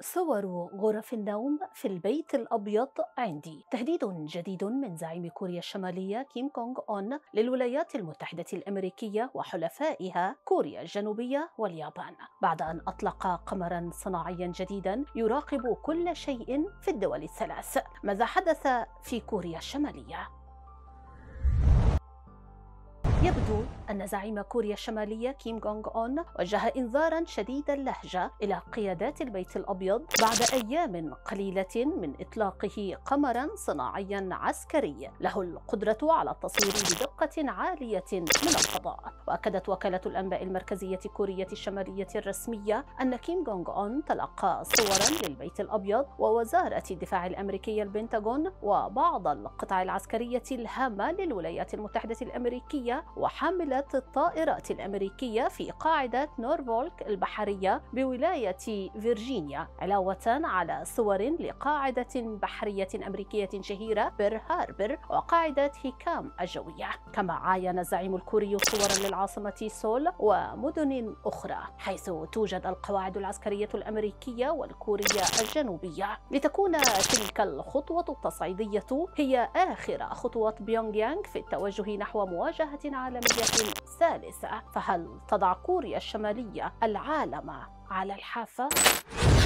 صور غرف النوم في البيت الأبيض عندي. تهديد جديد من زعيم كوريا الشمالية كيم كونغ أون للولايات المتحدة الأمريكية وحلفائها كوريا الجنوبية واليابان، بعد أن أطلق قمرا صناعيا جديدا يراقب كل شيء في الدول الثلاث. ماذا حدث في كوريا الشمالية؟ يبدو أن زعيم كوريا الشمالية كيم جونغ أون وجه إنذارا شديد اللهجة إلى قيادات البيت الأبيض بعد أيام قليلة من إطلاقه قمرا صناعيا عسكري له القدرة على التصوير بدقة عالية من الفضاء. وأكدت وكالة الأنباء المركزية كوريا الشمالية الرسمية أن كيم جونغ أون تلقى صورا للبيت الأبيض ووزارة الدفاع الأمريكية البنتاغون وبعض القطع العسكرية الهامة للولايات المتحدة الأمريكية وحاملة الطائرات الأمريكية في قاعدة نورفولك البحرية بولاية فيرجينيا، علاوة على صور لقاعدة بحرية أمريكية شهيرة بير هاربر وقاعدة هيكام الجوية. كما عاين الزعيم الكوري صورا للعاصمة سول ومدن أخرى حيث توجد القواعد العسكرية الأمريكية والكورية الجنوبية، لتكون تلك الخطوة التصعيدية هي آخر خطوة بيونغ يانغ في التوجه نحو مواجهة عالمية ثالثة. فهل تضع كوريا الشمالية العالم على الحافة؟